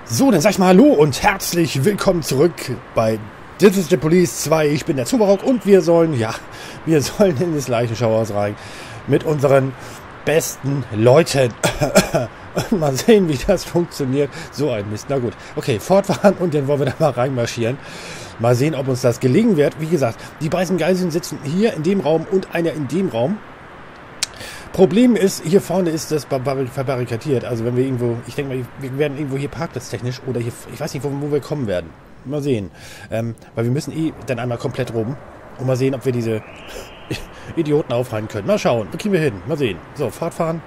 So, dann sag ich mal Hallo und herzlich willkommen zurück bei This is the Police 2. Ich bin der Zubarock und wir sollen in das Leichenschauhaus rein mit unseren besten Leuten. Mal sehen, wie das funktioniert. So ein Mist. Na gut. Okay, fortfahren und dann wollen wir da mal reinmarschieren. Mal sehen, ob uns das gelingen wird. Wie gesagt, die beiden Geiseln sitzen hier in dem Raum und einer in dem Raum. Problem ist, hier vorne ist das verbarrikadiert. Also wenn wir irgendwo, ich denke mal, wir werden irgendwo hier parkplatztechnisch oder hier, ich weiß nicht, wo wir kommen werden. Mal sehen. Weil wir müssen dann einmal komplett rum und mal sehen, ob wir diese Idioten aufhalten können. Mal schauen, wo kriegen wir hin? Mal sehen. So, fortfahren.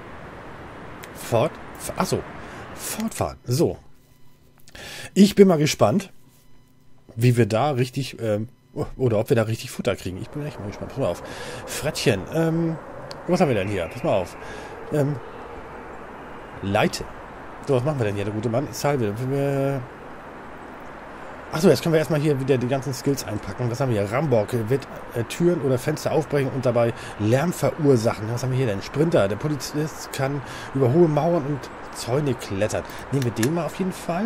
Fortfahren. So. Ich bin mal gespannt, wie wir da richtig, oder ob wir da richtig Futter kriegen. Ich bin echt mal gespannt. Pass mal auf. Frettchen, was haben wir denn hier? Pass mal auf. Leite. So, was machen wir denn hier, der gute Mann? Achso, jetzt können wir erstmal hier wieder die ganzen Skills einpacken. Was haben wir hier? Rambock wird Türen oder Fenster aufbrechen und dabei Lärm verursachen. Was haben wir hier denn? Sprinter. Der Polizist kann über hohe Mauern und Zäune klettern. Nehmen wir den mal auf jeden Fall.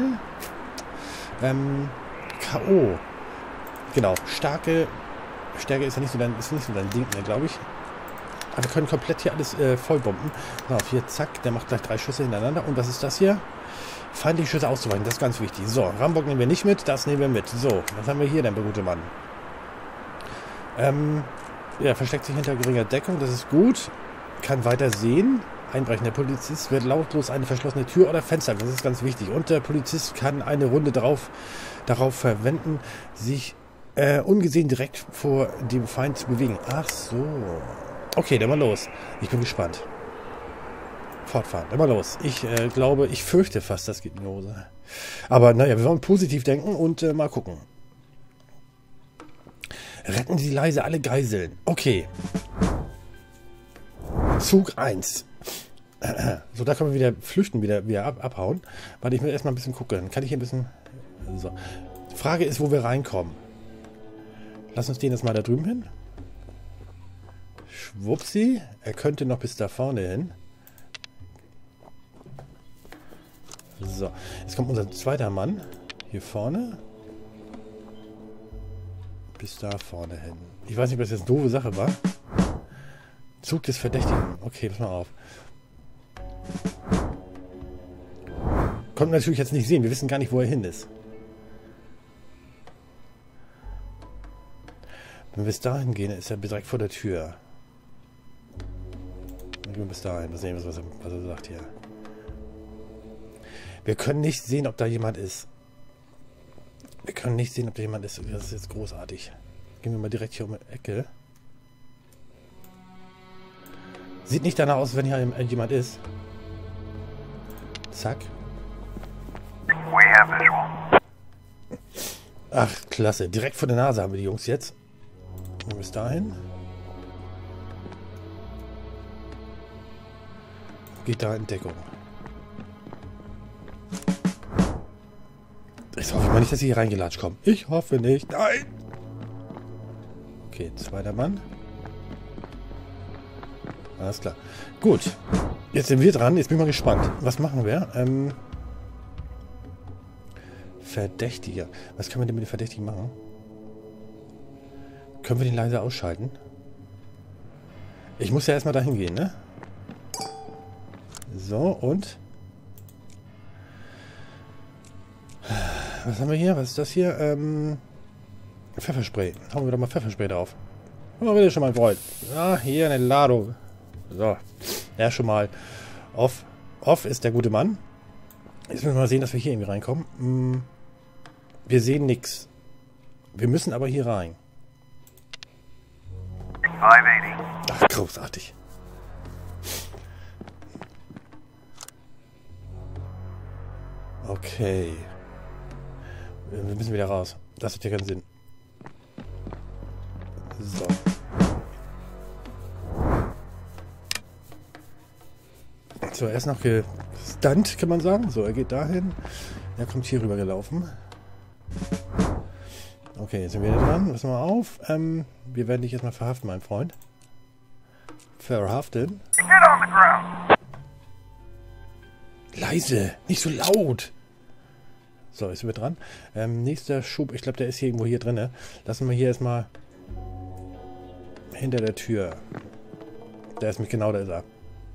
K.O. Genau. Stärke ist ja nicht so dein Ding, ne, glaube ich. Aber wir können komplett hier alles vollbomben. So, hier, zack, der macht gleich 3 Schüsse hintereinander. Und was ist das hier? Feindliche Schüsse auszuweichen, das ist ganz wichtig. So, Rambock nehmen wir nicht mit, das nehmen wir mit. So, was haben wir hier denn, der gute Mann? Versteckt sich hinter geringer Deckung, das ist gut. Kann weiter sehen. Einbrechen. Der Polizist wird lautlos eine verschlossene Tür oder Fenster, das ist ganz wichtig. Und der Polizist kann eine Runde darauf verwenden, sich ungesehen direkt vor dem Feind zu bewegen. Ach so. Okay, dann mal los. Ich bin gespannt. Fortfahren, dann mal los. Ich fürchte fast, das geht in die Hose. Aber naja, wir wollen positiv denken und mal gucken. Retten Sie leise alle Geiseln. Okay. Zug 1. So, da können wir wieder flüchten, wieder abhauen. Warte, ich will erstmal ein bisschen gucken. Kann ich hier ein bisschen... So. Die Frage ist, wo wir reinkommen. Lass uns den jetzt mal da drüben hin. Schwupsi. Er könnte noch bis da vorne hin. So. Jetzt kommt unser zweiter Mann. Hier vorne. Bis da vorne hin. Ich weiß nicht, ob das jetzt eine doofe Sache war. Zug des Verdächtigen. Okay, pass mal auf. Konnten wir natürlich jetzt nicht sehen. Wir wissen gar nicht, wo er hin ist. Wenn wir bis dahin gehen, ist er direkt vor der Tür. Dann gehen wir bis dahin. Mal sehen, was er sagt hier. Wir können nicht sehen, ob da jemand ist. Das ist jetzt großartig. Gehen wir mal direkt hier um die Ecke. Sieht nicht danach aus, wenn hier jemand ist. Zack. Ach, klasse. Direkt vor der Nase haben wir die Jungs jetzt. Und bis dahin. Geht da in Deckung. Ich hoffe mal nicht, dass sie hier reingelatscht kommen. Ich hoffe nicht. Nein! Okay, zweiter Mann. Alles klar. Gut. Jetzt sind wir dran. Jetzt bin ich mal gespannt. Was machen wir? Verdächtiger. Was können wir denn mit dem Verdächtigen machen? Können wir den leise ausschalten? Ich muss ja erstmal dahin gehen, ne? So, und? Was haben wir hier? Was ist das hier? Pfefferspray. Hauen wir doch mal Pfefferspray drauf. Oh, bitte schon mal, Freund. Ah, hier eine Ladung. So. Ja, schon mal. Off. Off ist der gute Mann. Jetzt müssen wir mal sehen, dass wir hier irgendwie reinkommen. Wir sehen nichts. Wir müssen aber hier rein. 580. Ach, großartig. Okay. Wir müssen wieder raus. Das hat ja keinen Sinn. So. So, er ist noch gestunt, kann man sagen. So, er geht dahin. Er kommt hier rüber gelaufen. Okay, jetzt sind wir wieder dran. Pass mal auf. Wir werden dich jetzt mal verhaften, mein Freund. Verhaften. Leise, nicht so laut. So, jetzt sind wir dran. Nächster Schub, ich glaube, der ist hier irgendwo hier drin. Lassen wir hier erstmal hinter der Tür. Der ist mich genau, da ist er.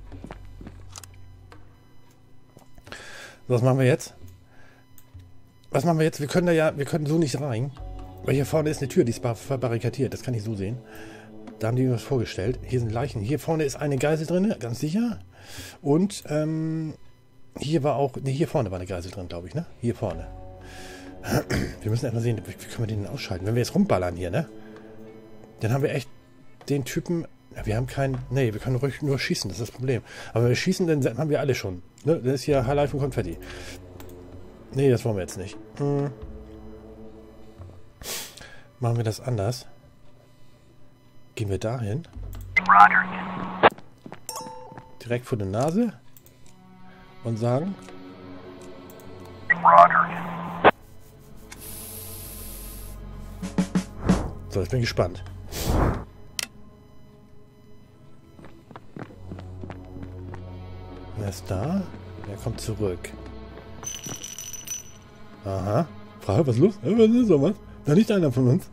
So, was machen wir jetzt? Was machen wir jetzt? Wir können so nicht rein. Weil hier vorne ist eine Tür, die ist verbarrikadiert. Das kann ich so sehen. Da haben die mir was vorgestellt. Hier sind Leichen. Hier vorne ist eine Geisel drin, ganz sicher. Und hier war auch... Ne, hier vorne war eine Geisel drin, glaube ich, ne? Hier vorne. Wir müssen erstmal sehen, wie können wir den ausschalten. Wenn wir jetzt rumballern hier, ne? Dann haben wir echt den Typen... Ja, wir haben keinen... Ne, wir können ruhig nur schießen, das ist das Problem. Aber wenn wir schießen, dann haben wir alle schon. Ne? Das ist hier Highlife und Konfetti. Ne, das wollen wir jetzt nicht. Machen wir das anders. Gehen wir dahin. Direkt vor der Nase. Und sagen... So, ich bin gespannt. Wer ist da? Er kommt zurück. Aha. Frage, was ist los? Was ist sowas? Da nicht einer von uns.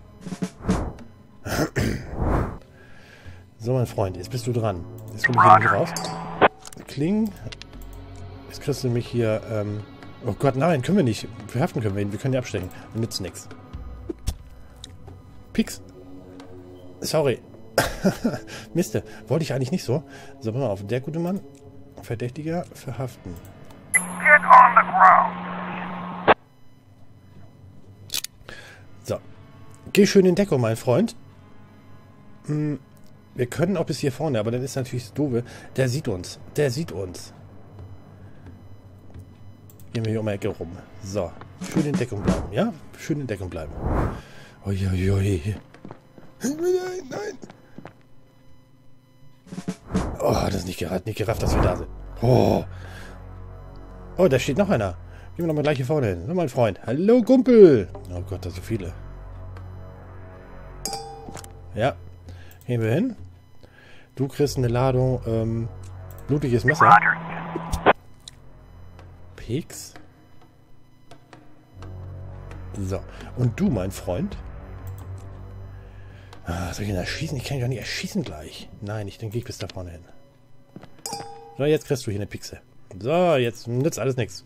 So, mein Freund, jetzt bist du dran. Jetzt komme ich hier raus. Kling. Jetzt kriegst du mich hier, oh Gott, nein, können wir nicht. Verhaften können wir ihn. Wir können ihn abstechen. Nützt nichts. Pix. Sorry. Miste. Wollte ich eigentlich nicht so. So, pass mal auf. Der gute Mann. Verdächtiger verhaften. Get on the ground. So. Geh schön in Deckung, mein Freund. Wir können auch bis hier vorne, aber dann ist natürlich das Doofe. Der sieht uns. Der sieht uns. Gehen wir hier um die Ecke rum. So. Schön in Deckung bleiben, ja? Schön in Deckung bleiben. Uiuiui. Nein. Oh, das ist nicht gerafft, dass wir da sind. Oh, da steht noch einer. Gehen wir nochmal gleich hier vorne hin. So, mein Freund. Hallo, Kumpel. Oh Gott, da sind so viele. Ja. Gehen wir hin. Du kriegst eine Ladung, blutiges Messer. Pieks. So. Und du, mein Freund. Ah, soll ich ihn erschießen? Ich kann ihn doch nicht erschießen gleich. Nein, dann gehe ich bis da vorne hin. So, jetzt kriegst du hier eine Pixe. So, jetzt nützt alles nichts.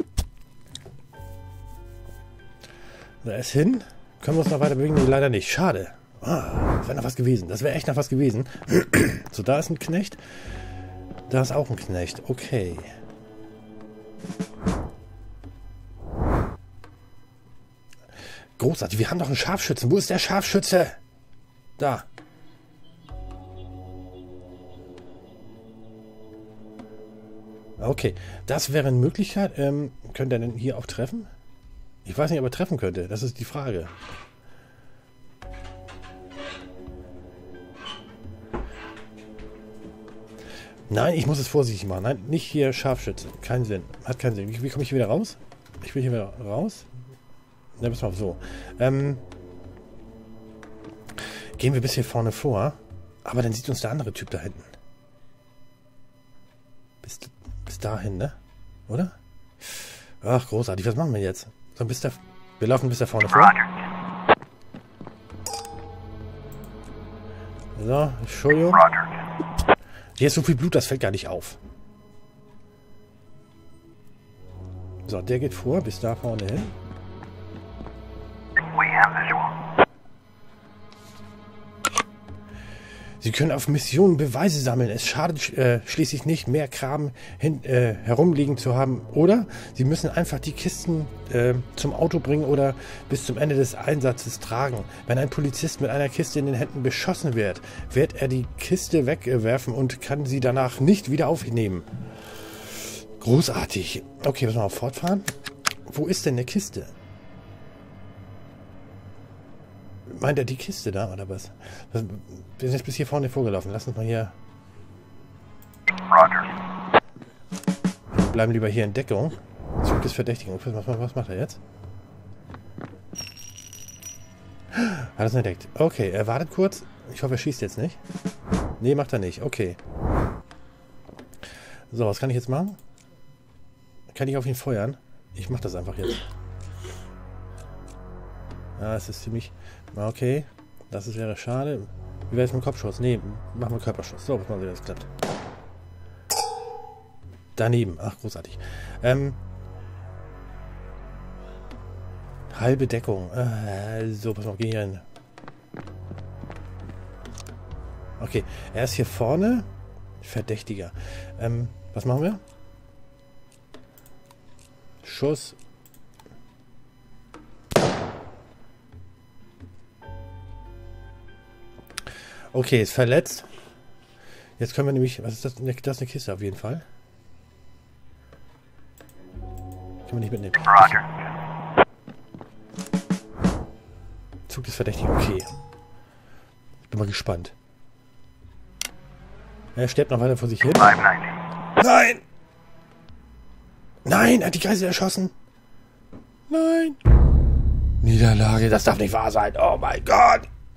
Da ist hin. Können wir uns noch weiter bewegen? Nee, leider nicht. Schade. Ah, das wäre noch was gewesen. Das wäre echt noch was gewesen. So, da ist ein Knecht. Da ist auch ein Knecht. Okay. Großartig. Wir haben doch einen Scharfschützen. Wo ist der Scharfschütze? Da. Okay, das wäre eine Möglichkeit. Könnte er denn hier auch treffen? Ich weiß nicht, ob er treffen könnte. Das ist die Frage. Nein, ich muss es vorsichtig machen. Nein, nicht hier Scharfschütze. Keinen Sinn. Hat keinen Sinn. Wie komme ich hier wieder raus? Ich will hier wieder raus. Na, pass mal auf, so. Gehen wir bis hier vorne vor. Aber dann sieht uns der andere Typ da hinten. Bis dahin, ne? Oder? Ach, großartig. Was machen wir jetzt? So, wir laufen bis da vorne vor. So, Entschuldigung. Hier ist so viel Blut, das fällt gar nicht auf. So, der geht vor, bis da vorne hin. Sie können auf Missionen Beweise sammeln. Es schadet schließlich nicht, mehr Kram herumliegen zu haben. Oder Sie müssen einfach die Kisten zum Auto bringen oder bis zum Ende des Einsatzes tragen. Wenn ein Polizist mit einer Kiste in den Händen beschossen wird, wird er die Kiste wegwerfen und kann sie danach nicht wieder aufnehmen. Großartig. Okay, müssen wir mal fortfahren. Wo ist denn eine Kiste? Meint er die Kiste da, oder was? Wir sind jetzt bis hier vorne vorgelaufen. Lass uns mal hier... Wir bleiben lieber hier in Deckung. Zug des Verdächtigen. Was macht er jetzt? Hat er es entdeckt. Okay, er wartet kurz. Ich hoffe, er schießt jetzt nicht. Nee, macht er nicht. Okay. So, was kann ich jetzt machen? Kann ich auf ihn feuern? Ich mach das einfach jetzt. Ja, es ist ziemlich... Okay, das wäre schade. Wie wäre es mit dem Kopfschuss? Nee, machen wir Körperschuss. So, was mal sehen, das klappt. Daneben. Ach, großartig. Halbe Deckung. So, pass mal, geh hier hin. Okay, er ist hier vorne. Verdächtiger. Was machen wir? Schuss. Okay, ist verletzt. Jetzt können wir nämlich... Was ist das? Das ist eine Kiste auf jeden Fall. Können wir nicht mitnehmen. Roger. Zug ist verdächtig. Okay. Bin mal gespannt. Er stirbt noch weiter vor sich hin. 590. Nein! Nein, er hat die Geisel erschossen. Nein. Niederlage, das darf nicht wahr sein. Oh mein Gott.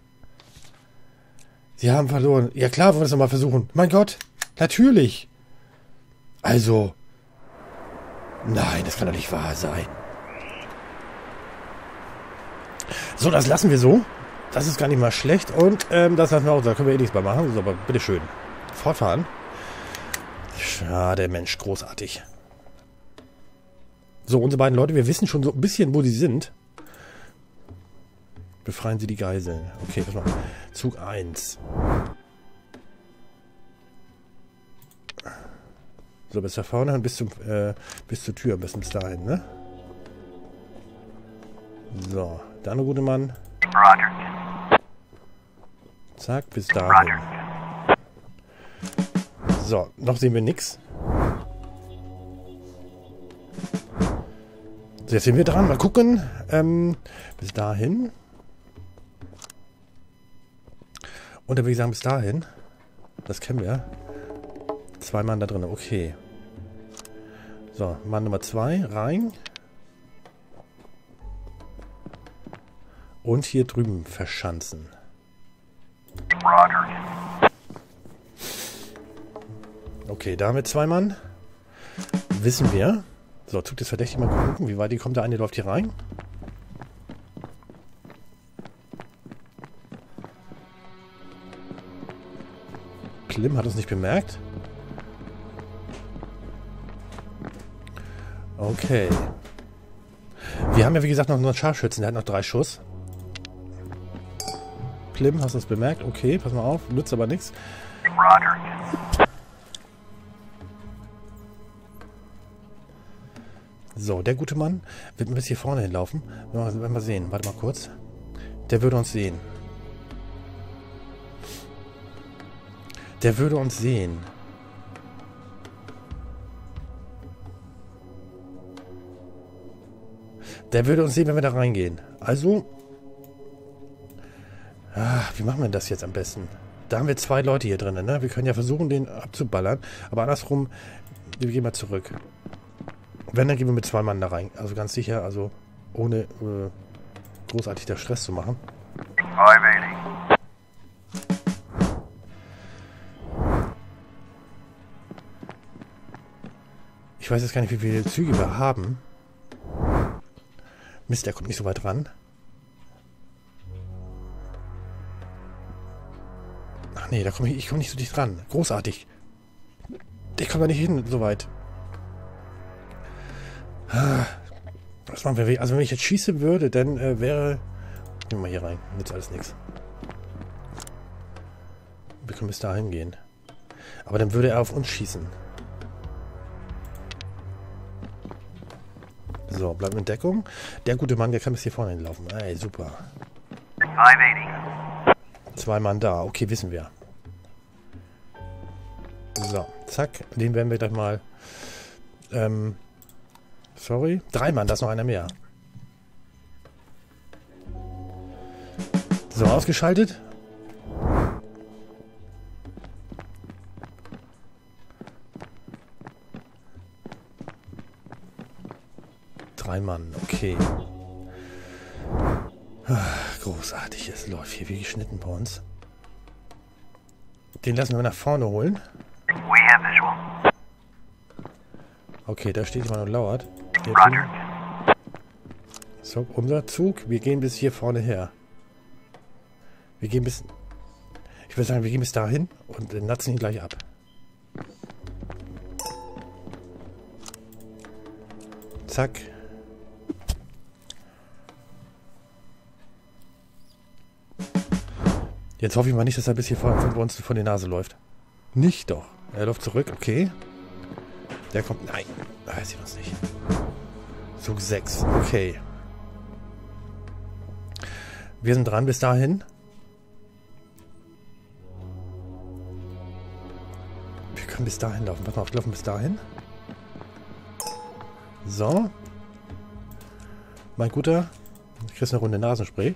Sie haben verloren. Ja klar, wollen wir es nochmal versuchen. Mein Gott, natürlich. Also. Nein, das kann doch nicht wahr sein. So, das lassen wir so. Das ist gar nicht mal schlecht. Und das lassen wir auch. Da können wir eh nichts mehr machen. So, aber bitteschön. Fortfahren. Schade, Mensch, großartig. So, unsere beiden Leute, wir wissen schon so ein bisschen, wo sie sind. Befreien sie die Geiseln. Okay, pass mal. Zug 1. So, bis da vorne und bis zur Tür, am besten bis dahin, ne? So, da eine gute Mann. Roger. Zack, bis dahin. Roger. So, noch sehen wir nichts. So, jetzt sind wir dran. Mal gucken. Bis dahin. Und dann würde ich sagen, bis dahin. Das kennen wir. 2 Mann da drin. Okay. So, Mann Nummer 2. Rein. Und hier drüben verschanzen. Roger. Okay, da haben wir 2 Mann. Wissen wir. So, Zug ist verdächtig. Mal gucken, wie weit die kommt. Der eine läuft hier rein. Klim hat uns nicht bemerkt. Okay. Wir haben ja wie gesagt noch einen Scharfschützen. Der hat noch 3 Schuss. Klim, hast du das bemerkt? Okay, pass mal auf. Nützt aber nichts. Roger. So, der gute Mann wird ein bisschen hier vorne hinlaufen. Wenn wir sehen. Warte mal kurz. Der würde uns sehen. Der würde uns sehen. Der würde uns sehen, wenn wir da reingehen. Also... wie machen wir das jetzt am besten? Da haben wir 2 Leute hier drin, ne? Wir können ja versuchen, den abzuballern. Aber andersrum, wir gehen mal zurück. Wenn, dann gehen wir mit 2 Mann da rein. Also ganz sicher, also ohne großartig da Stress zu machen. 580. Ich weiß jetzt gar nicht, wie viele Züge wir haben. Mist, der kommt nicht so weit ran. Ach nee, ich komme nicht so dicht ran. Großartig. Der kommt da nicht hin, so weit. Was machen wir? Also wenn ich jetzt schießen würde, dann wäre... Gehen wir mal hier rein. Nützt alles nichts. Wir können bis dahin gehen. Aber dann würde er auf uns schießen. So, bleiben in Deckung. Der gute Mann, der kann bis hier vorne hinlaufen. Ey, super. 580. 2 Mann da. Okay, wissen wir. So, zack. Den werden wir gleich mal... sorry. 3 Mann, da ist noch einer mehr. So, ausgeschaltet. Mann, okay. Großartig, es läuft hier wie geschnitten bei uns. Den lassen wir nach vorne holen. We have visual. Okay, da steht jemand und lauert. Roger. So, unser Zug. Wir gehen bis hier vorne her. Wir gehen bis... Ich würde sagen, wir gehen bis dahin und natzen ihn gleich ab. Zack. Jetzt hoffe ich mal nicht, dass er bis hier von uns vor die Nase läuft. Nicht doch. Er läuft zurück, okay. Der kommt... Nein, er sieht uns nicht. Zug 6, okay. Wir sind dran bis dahin. Wir können bis dahin laufen. Pass mal auf, wir laufen bis dahin. So. Mein Guter. Du kriegst eine Runde Nasenspray.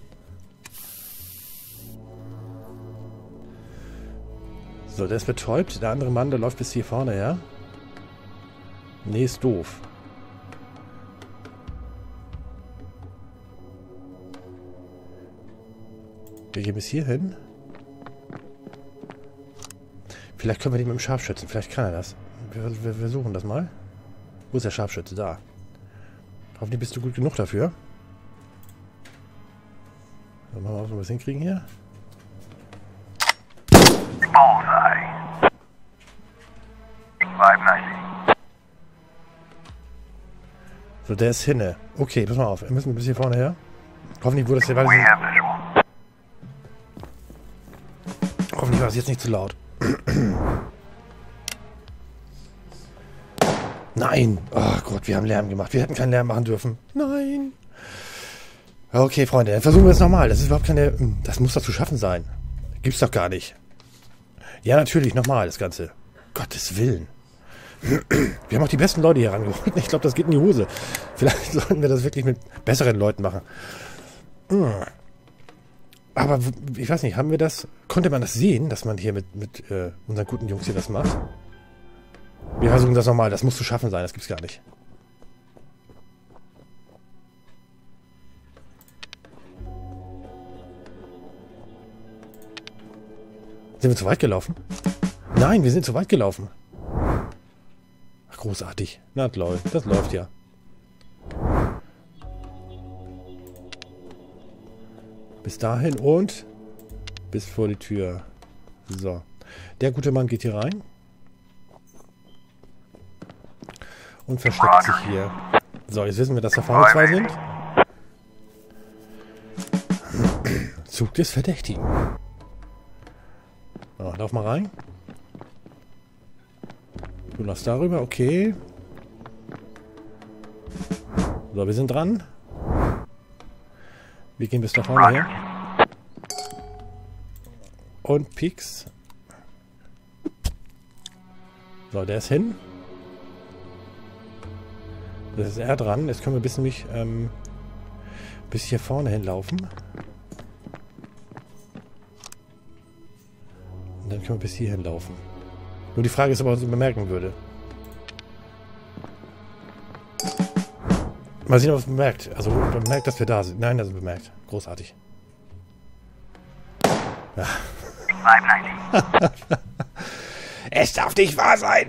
So, der ist betäubt. Der andere Mann, der läuft bis hier vorne, ja? Nee, ist doof. Wir gehen bis hier hin. Vielleicht können wir den mit dem Scharfschützen. Vielleicht kann er das. Wir versuchen das mal. Wo ist der Scharfschütze? Da. Hoffentlich bist du gut genug dafür. Dann machen wir auch so was hinkriegen hier. Bullseye. 590. So, der ist hinne. Okay, pass mal auf. Wir müssen bis hier vorne her. Hoffentlich wurde das hier... We have visual. Hoffentlich war es jetzt nicht zu laut. Nein! Oh Gott, wir haben Lärm gemacht. Wir hätten keinen Lärm machen dürfen. Nein! Okay, Freunde, dann versuchen wir es nochmal. Das ist überhaupt keine... Das muss doch zu schaffen sein. Gibt's doch gar nicht. Ja, natürlich, nochmal das Ganze. Gottes Willen. Wir haben auch die besten Leute hier rangeholt. Ich glaube, das geht in die Hose. Vielleicht sollten wir das wirklich mit besseren Leuten machen. Aber ich weiß nicht, haben wir das... Konnte man das sehen, dass man hier mit unseren guten Jungs hier das macht? Wir versuchen das nochmal. Das muss zu schaffen sein. Das gibt's gar nicht. Sind wir zu weit gelaufen? Nein, wir sind zu weit gelaufen. Ach, großartig. Na, das läuft ja. Bis dahin und bis vor die Tür. So. Der gute Mann geht hier rein. Und versteckt sich hier. So, jetzt wissen wir, dass da vorne zwei sind. Zug des Verdächtigen. So, lauf mal rein. Du laufst darüber, okay. So, wir sind dran. Wir gehen bis da vorne her. Und Pix. So, der ist hin. Das ist er dran. Jetzt können wir bis hier vorne hinlaufen. Und dann können wir bis hier hinlaufen. Nur die Frage ist, ob er uns bemerken würde. Mal sehen, ob er es bemerkt. Also bemerkt, dass wir da sind. Nein, das ist bemerkt. Großartig. Ja. 590. Es darf nicht wahr sein!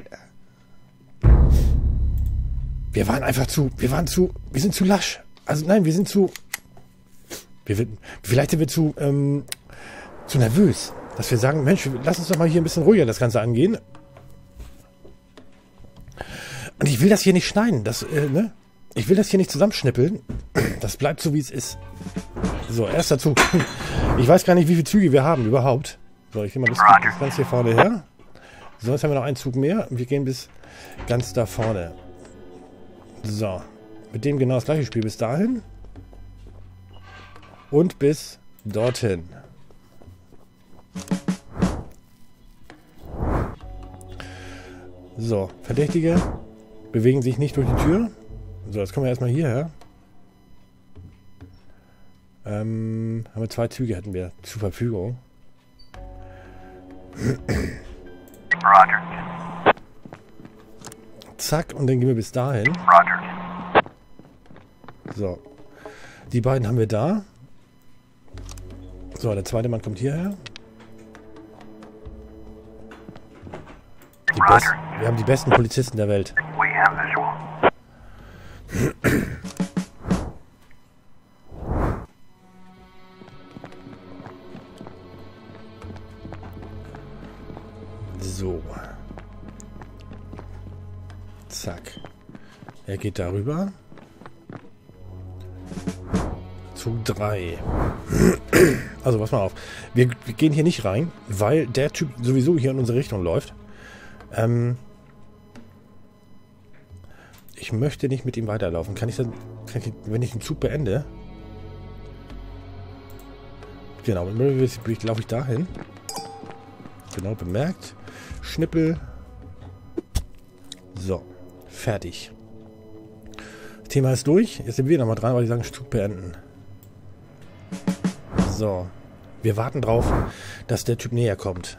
Wir sind zu lasch. Also nein, wir sind zu... Vielleicht sind wir zu nervös. Dass wir sagen, Mensch, lass uns doch mal hier ein bisschen ruhiger das Ganze angehen. Und ich will das hier nicht schneiden. Ne? Ich will das hier nicht zusammenschnippeln. Das bleibt so, wie es ist. So, erster Zug. Ich weiß gar nicht, wie viele Züge wir haben überhaupt. So, ich gehe mal bis ganz hier vorne her. So, jetzt haben wir noch einen Zug mehr. Wir gehen bis ganz da vorne. So. Mit dem genau das gleiche Spiel bis dahin. Und bis dorthin. So, Verdächtige bewegen sich nicht durch die Tür. So, jetzt kommen wir erstmal hierher. Haben wir 2 Züge, hätten wir zur Verfügung. Roger. Zack, und dann gehen wir bis dahin. Roger. So. Die beiden haben wir da. So, der zweite Mann kommt hierher. Wir haben die besten Polizisten der Welt. We have visual. Er geht darüber. Zug 3. Also, pass mal auf. Wir gehen hier nicht rein, weil der Typ sowieso hier in unsere Richtung läuft. Ich möchte nicht mit ihm weiterlaufen. Kann ich dann, wenn ich den Zug beende? Genau, laufe ich dahin. Genau, bemerkt. Schnippel. So, fertig. Das Thema ist durch. Jetzt sind wir nochmal dran, weil die sagen, Zug beenden. So. Wir warten drauf, dass der Typ näher kommt.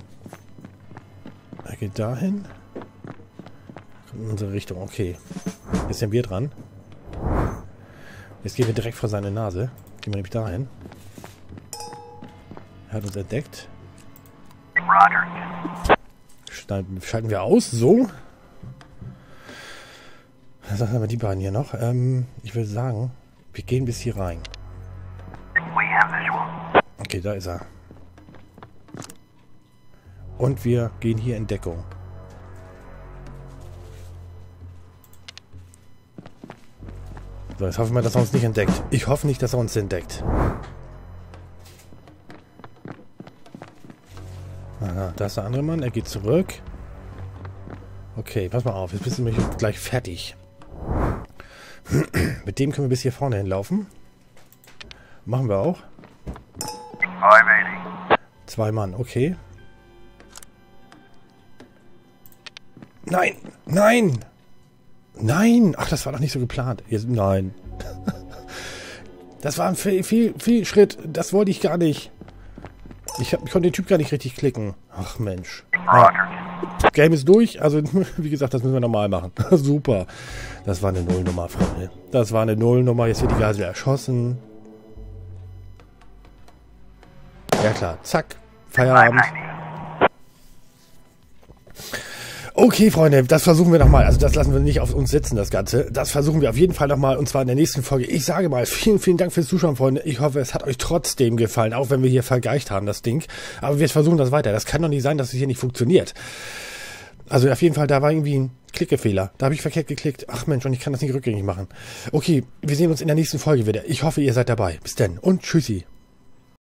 Er geht dahin. Kommt in unsere Richtung. Okay. Jetzt sind wir dran. Jetzt gehen wir direkt vor seine Nase. Gehen wir nämlich dahin. Er hat uns entdeckt. Roger. Schalten wir aus. So. Was haben wir die beiden hier noch? Ich würde sagen, wir gehen bis hier rein. We have visual. Okay, da ist er. Und wir gehen hier in Deckung. So, jetzt hoffen wir, dass er uns nicht entdeckt. Ich hoffe nicht, dass er uns entdeckt. Aha, da ist der andere Mann. Er geht zurück. Okay, pass mal auf. Jetzt bist du nämlich gleich fertig. Mit dem können wir bis hier vorne hinlaufen. Machen wir auch. 580. 2 Mann, okay. Nein! Nein! Nein! Ach, das war doch nicht so geplant. Jetzt, nein. Das war ein viel Schritt. Das wollte ich gar nicht. Ich konnte den Typ gar nicht richtig klicken. Ach, Mensch. Roger. Game ist durch. Also, wie gesagt, das müssen wir nochmal machen. Super. Das war eine Nullnummer, Freunde. Das war eine Nullnummer. Jetzt wird die Geisel erschossen. Ja klar, zack, Feierabend. 590. Okay, Freunde, das versuchen wir nochmal. Also das lassen wir nicht auf uns sitzen, das Ganze. Das versuchen wir auf jeden Fall nochmal, und zwar in der nächsten Folge. Ich sage mal, vielen Dank fürs Zuschauen, Freunde. Ich hoffe, es hat euch trotzdem gefallen, auch wenn wir hier vergeicht haben, das Ding. Aber wir versuchen das weiter. Das kann doch nicht sein, dass es hier nicht funktioniert. Also auf jeden Fall, da war irgendwie ein Klickefehler. Da habe ich verkehrt geklickt. Ach Mensch, und ich kann das nicht rückgängig machen. Okay, wir sehen uns in der nächsten Folge wieder. Ich hoffe, ihr seid dabei. Bis dann und tschüssi.